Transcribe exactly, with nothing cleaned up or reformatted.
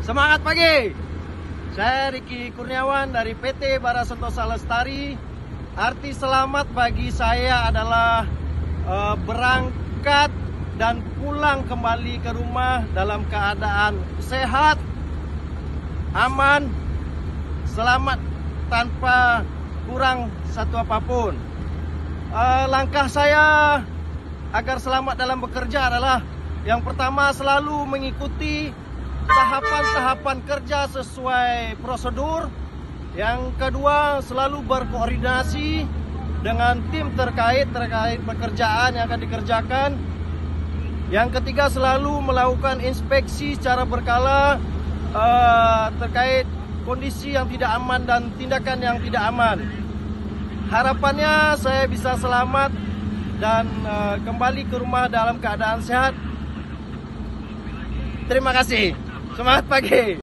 Semangat pagi. Saya Riki Kurniawan dari P T Bara Sentosa Lestari. Arti selamat bagi saya adalah uh, berangkat dan pulang kembali ke rumah dalam keadaan sehat, aman, selamat tanpa kurang satu apapun. Uh, langkah saya agar selamat dalam bekerja adalah yang pertama, selalu mengikuti tahapan-tahapan kerja sesuai prosedur. Yang kedua, selalu berkoordinasi dengan tim terkait terkait pekerjaan yang akan dikerjakan. Yang ketiga, selalu melakukan inspeksi secara berkala uh, terkait kondisi yang tidak aman dan tindakan yang tidak aman. Harapannya saya bisa selamat dan uh, kembali ke rumah dalam keadaan sehat. Terima kasih. Semangat pagi.